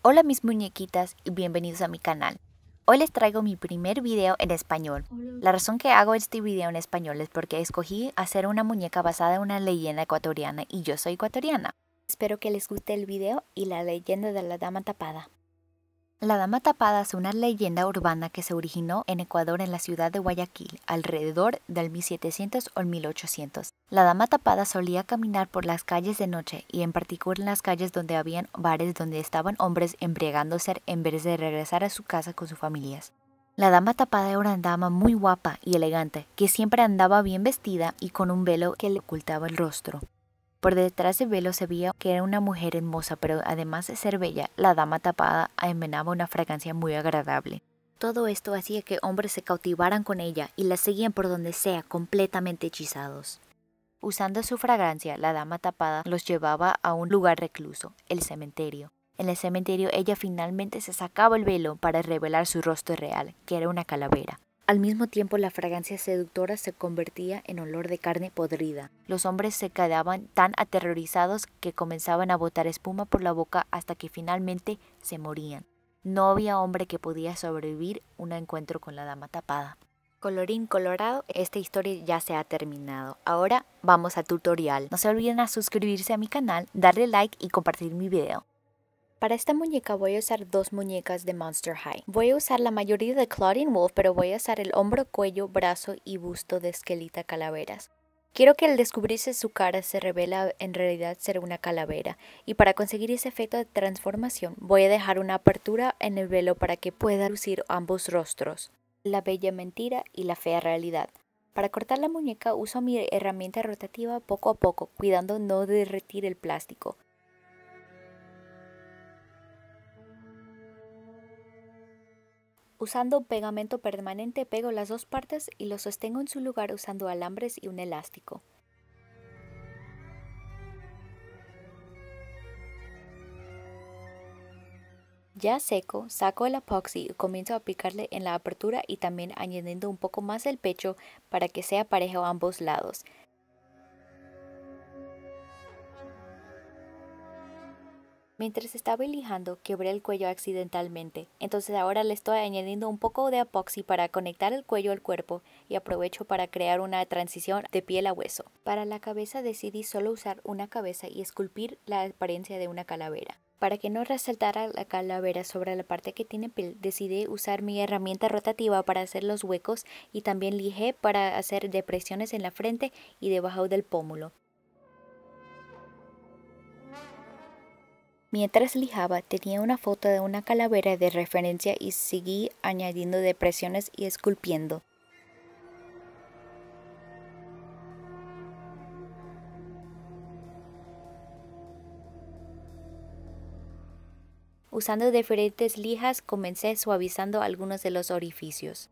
Hola mis muñequitas y bienvenidos a mi canal. Hoy les traigo mi primer video en español. La razón que hago este video en español es porque escogí hacer una muñeca basada en una leyenda ecuatoriana y yo soy ecuatoriana. Espero que les guste el video y la leyenda de la Dama Tapada. La Dama Tapada es una leyenda urbana que se originó en Ecuador en la ciudad de Guayaquil, alrededor del 1700 o 1800. La Dama Tapada solía caminar por las calles de noche y en particular en las calles donde habían bares donde estaban hombres embriagándose en vez de regresar a su casa con sus familias. La Dama Tapada era una dama muy guapa y elegante, que siempre andaba bien vestida y con un velo que le ocultaba el rostro. Por detrás del velo se veía que era una mujer hermosa, pero además de ser bella, la Dama Tapada emanaba una fragancia muy agradable. Todo esto hacía que hombres se cautivaran con ella y la seguían por donde sea, completamente hechizados. Usando su fragancia, la Dama Tapada los llevaba a un lugar recluso, el cementerio. En el cementerio ella finalmente se sacaba el velo para revelar su rostro real, que era una calavera. Al mismo tiempo, la fragancia seductora se convertía en olor de carne podrida. Los hombres se quedaban tan aterrorizados que comenzaban a botar espuma por la boca hasta que finalmente se morían. No había hombre que podía sobrevivir un encuentro con la Dama Tapada. Colorín colorado, esta historia ya se ha terminado. Ahora vamos al tutorial. No se olviden a suscribirse a mi canal, darle like y compartir mi video. Para esta muñeca voy a usar dos muñecas de Monster High. Voy a usar la mayoría de Clawdeen Wolf, pero voy a usar el hombro, cuello, brazo y busto de Esquelita Calaveras. Quiero que al descubrirse su cara se revela en realidad ser una calavera, y para conseguir ese efecto de transformación voy a dejar una apertura en el velo para que pueda lucir ambos rostros, la bella mentira y la fea realidad. Para cortar la muñeca uso mi herramienta rotativa poco a poco, cuidando no derretir el plástico. Usando pegamento permanente pego las dos partes y lo sostengo en su lugar usando alambres y un elástico. Ya seco, saco el epoxi y comienzo a aplicarle en la apertura y también añadiendo un poco más del pecho para que sea parejo a ambos lados. Mientras estaba lijando, quebré el cuello accidentalmente, entonces ahora le estoy añadiendo un poco de epoxi para conectar el cuello al cuerpo y aprovecho para crear una transición de piel a hueso. Para la cabeza decidí solo usar una cabeza y esculpir la apariencia de una calavera. Para que no resaltara la calavera sobre la parte que tiene piel, decidí usar mi herramienta rotativa para hacer los huecos y también lijé para hacer depresiones en la frente y debajo del pómulo. Mientras lijaba, tenía una foto de una calavera de referencia y seguí añadiendo depresiones y esculpiendo. Usando diferentes lijas, comencé suavizando algunos de los orificios.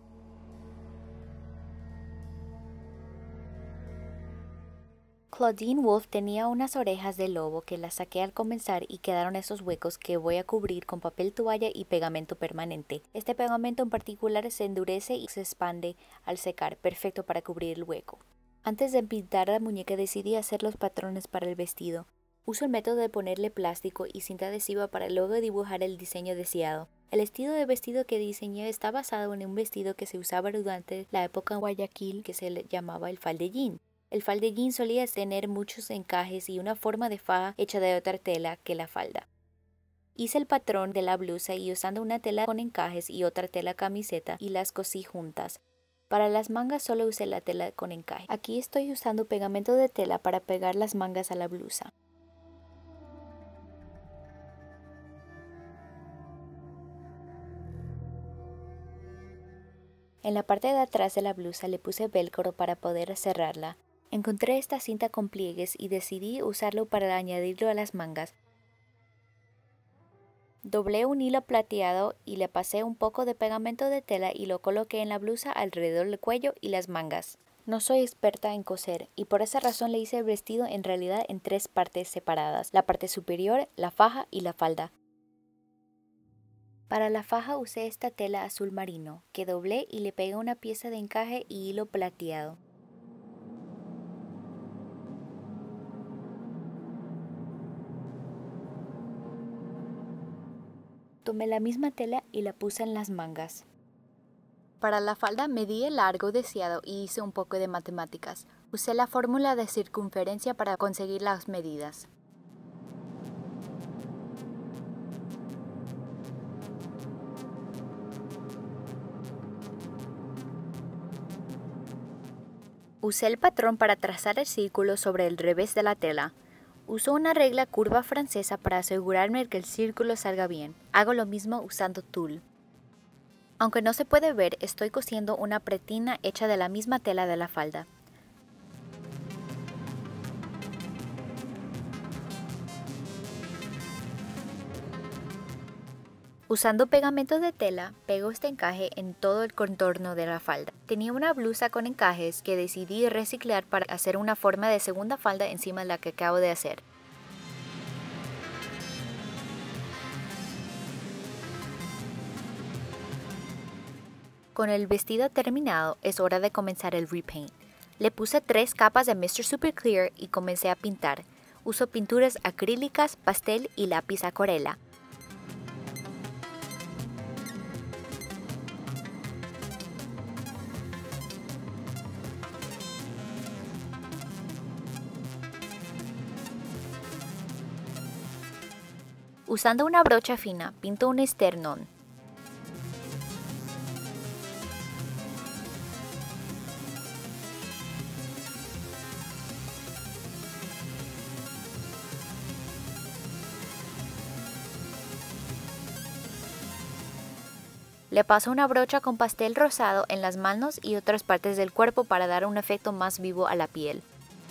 Clawdeen Wolf tenía unas orejas de lobo que las saqué al comenzar y quedaron esos huecos que voy a cubrir con papel toalla y pegamento permanente. Este pegamento en particular se endurece y se expande al secar, perfecto para cubrir el hueco. Antes de pintar la muñeca decidí hacer los patrones para el vestido. Uso el método de ponerle plástico y cinta adhesiva para luego dibujar el diseño deseado. El estilo de vestido que diseñé está basado en un vestido que se usaba durante la época en Guayaquil que se le llamaba el faldellín. El faldellín solía tener muchos encajes y una forma de faja hecha de otra tela que la falda. Hice el patrón de la blusa y usando una tela con encajes y otra tela camiseta y las cosí juntas. Para las mangas solo usé la tela con encaje. Aquí estoy usando pegamento de tela para pegar las mangas a la blusa. En la parte de atrás de la blusa le puse velcro para poder cerrarla. Encontré esta cinta con pliegues y decidí usarlo para añadirlo a las mangas. Doblé un hilo plateado y le pasé un poco de pegamento de tela y lo coloqué en la blusa alrededor del cuello y las mangas. No soy experta en coser y por esa razón le hice el vestido en realidad en tres partes separadas, la parte superior, la faja y la falda. Para la faja usé esta tela azul marino, que doblé y le pegué una pieza de encaje y hilo plateado. Tomé la misma tela y la puse en las mangas. Para la falda medí el largo deseado y hice un poco de matemáticas. Usé la fórmula de circunferencia para conseguir las medidas. Usé el patrón para trazar el círculo sobre el revés de la tela. Uso una regla curva francesa para asegurarme que el círculo salga bien. Hago lo mismo usando tul. Aunque no se puede ver, estoy cosiendo una pretina hecha de la misma tela de la falda. Usando pegamento de tela, pego este encaje en todo el contorno de la falda. Tenía una blusa con encajes que decidí reciclar para hacer una forma de segunda falda encima de la que acabo de hacer. Con el vestido terminado, es hora de comenzar el repaint. Le puse 3 capas de Mr. Super Clear y comencé a pintar. Uso pinturas acrílicas, pastel y lápiz acuarela. Usando una brocha fina, pinto un esternón. Le paso una brocha con pastel rosado en las manos y otras partes del cuerpo para dar un efecto más vivo a la piel.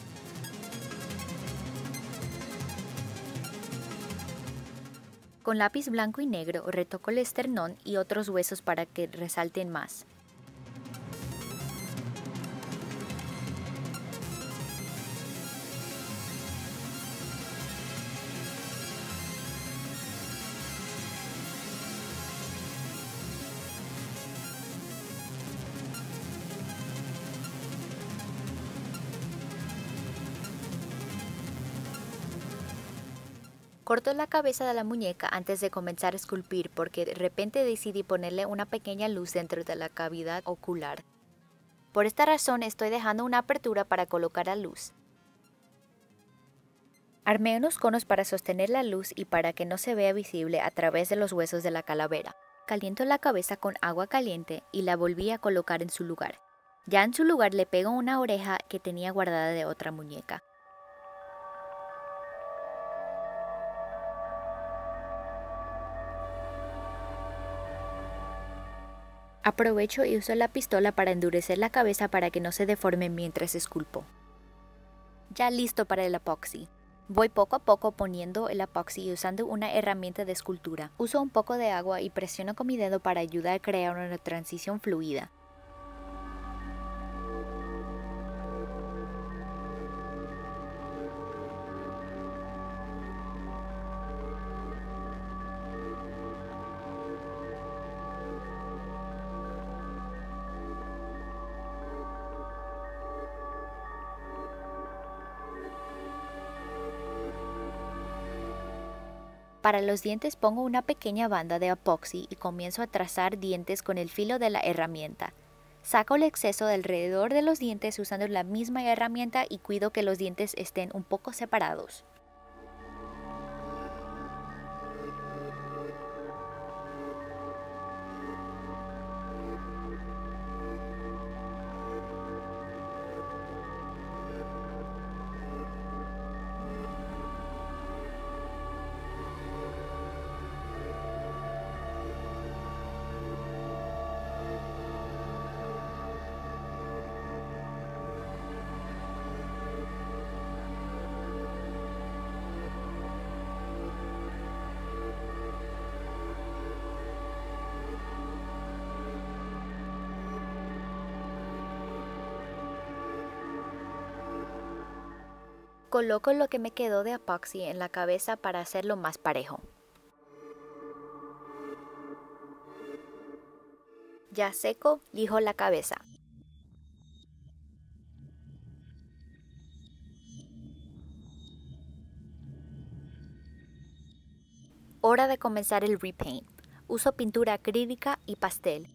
Con lápiz blanco y negro retoco el esternón y otros huesos para que resalten más. Corto la cabeza de la muñeca antes de comenzar a esculpir porque de repente decidí ponerle una pequeña luz dentro de la cavidad ocular. Por esta razón estoy dejando una apertura para colocar la luz. Armé unos conos para sostener la luz y para que no se vea visible a través de los huesos de la calavera. Caliento la cabeza con agua caliente y la volví a colocar en su lugar. Ya en su lugar le pego una oreja que tenía guardada de otra muñeca. Aprovecho y uso la pistola para endurecer la cabeza para que no se deforme mientras esculpo. Ya listo para el epoxi. Voy poco a poco poniendo el epoxi usando una herramienta de escultura. Uso un poco de agua y presiono con mi dedo para ayudar a crear una transición fluida. Para los dientes pongo una pequeña banda de epoxi y comienzo a trazar dientes con el filo de la herramienta. Saco el exceso de alrededor de los dientes usando la misma herramienta y cuido que los dientes estén un poco separados. Coloco lo que me quedó de epoxi en la cabeza para hacerlo más parejo. Ya seco, lijo la cabeza. Hora de comenzar el repaint. Uso pintura acrílica y pastel.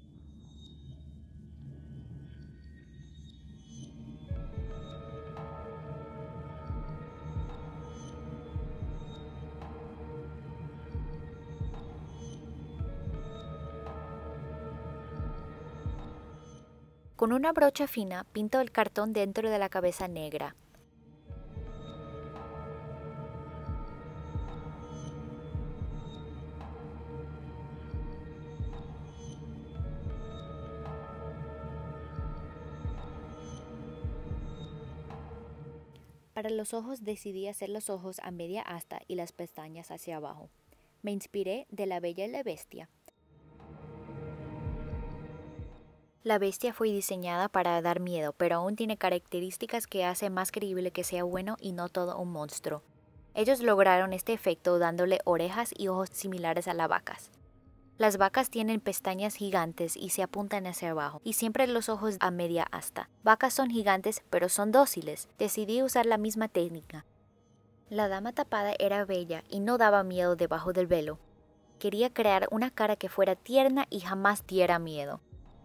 Con una brocha fina pinto el cartón dentro de la cabeza negra. Para los ojos decidí hacer los ojos a media asta y las pestañas hacia abajo. Me inspiré de La Bella y la Bestia. La bestia fue diseñada para dar miedo, pero aún tiene características que hacen más creíble que sea bueno y no todo un monstruo. Ellos lograron este efecto dándole orejas y ojos similares a las vacas. Las vacas tienen pestañas gigantes y se apuntan hacia abajo, y siempre los ojos a media asta. Vacas son gigantes, pero son dóciles. Decidí usar la misma técnica. La dama tapada era bella y no daba miedo debajo del velo. Quería crear una cara que fuera tierna y jamás diera miedo.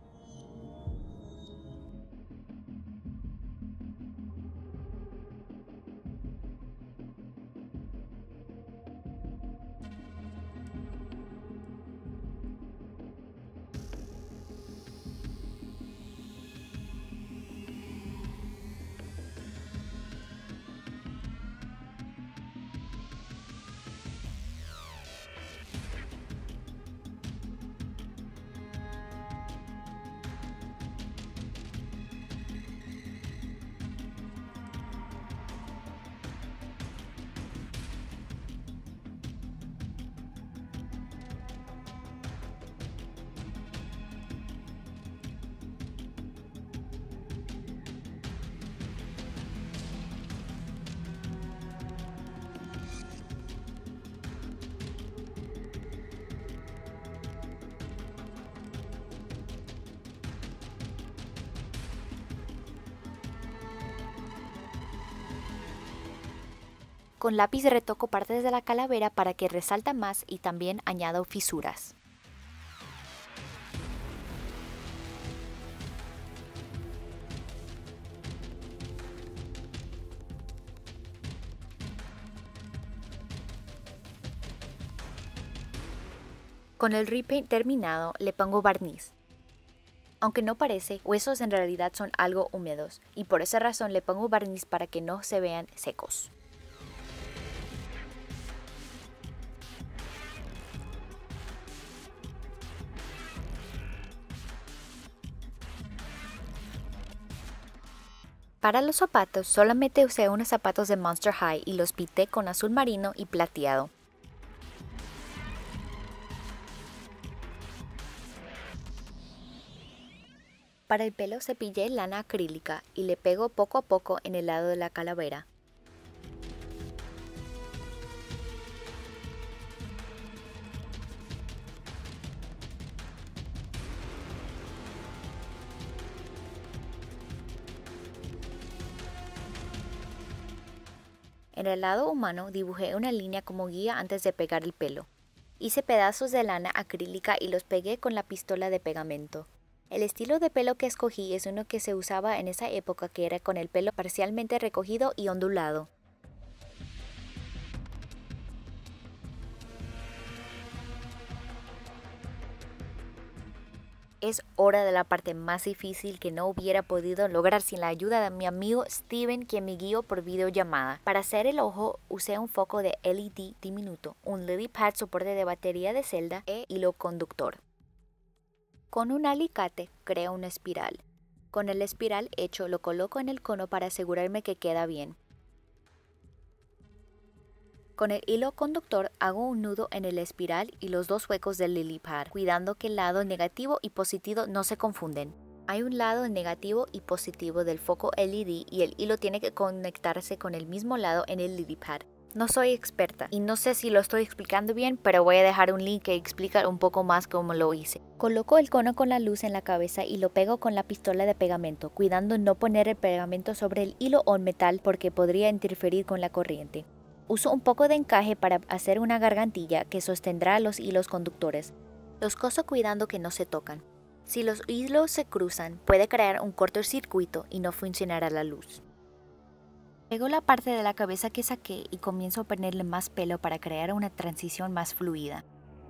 Con lápiz retoco partes de la calavera para que resalta más y también añado fisuras. Con el repaint terminado le pongo barniz. Aunque no parece, huesos en realidad son algo húmedos y por esa razón le pongo barniz para que no se vean secos. Para los zapatos solamente usé unos zapatos de Monster High y los pinté con azul marino y plateado. Para el pelo cepillé lana acrílica y le pego poco a poco en el lado de la calavera. En el lado humano dibujé una línea como guía antes de pegar el pelo. Hice pedazos de lana acrílica y los pegué con la pistola de pegamento. El estilo de pelo que escogí es uno que se usaba en esa época, que era con el pelo parcialmente recogido y ondulado. Es hora de la parte más difícil que no hubiera podido lograr sin la ayuda de mi amigo Steven, quien me guió por videollamada. Para hacer el ojo usé un foco de LED diminuto, un lily pad soporte de batería de celda e hilo conductor. Con un alicate creo una espiral. Con el espiral hecho lo coloco en el cono para asegurarme que queda bien. Con el hilo conductor hago un nudo en el espiral y los dos huecos del lily pad, cuidando que el lado negativo y positivo no se confunden. Hay un lado negativo y positivo del foco LED y el hilo tiene que conectarse con el mismo lado en el lily pad. No soy experta y no sé si lo estoy explicando bien, pero voy a dejar un link que explica un poco más cómo lo hice. Coloco el cono con la luz en la cabeza y lo pego con la pistola de pegamento, cuidando no poner el pegamento sobre el hilo o el metal porque podría interferir con la corriente. Uso un poco de encaje para hacer una gargantilla que sostendrá los hilos conductores. Los coso cuidando que no se tocan. Si los hilos se cruzan, puede crear un cortocircuito y no funcionará la luz. Pego la parte de la cabeza que saqué y comienzo a ponerle más pelo para crear una transición más fluida.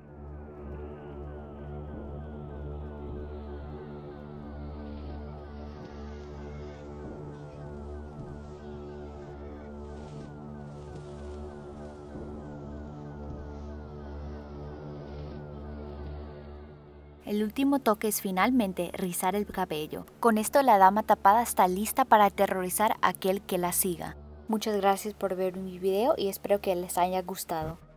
El último toque es finalmente rizar el cabello. Con esto la dama tapada está lista para aterrorizar a aquel que la siga. Muchas gracias por ver mi video y espero que les haya gustado.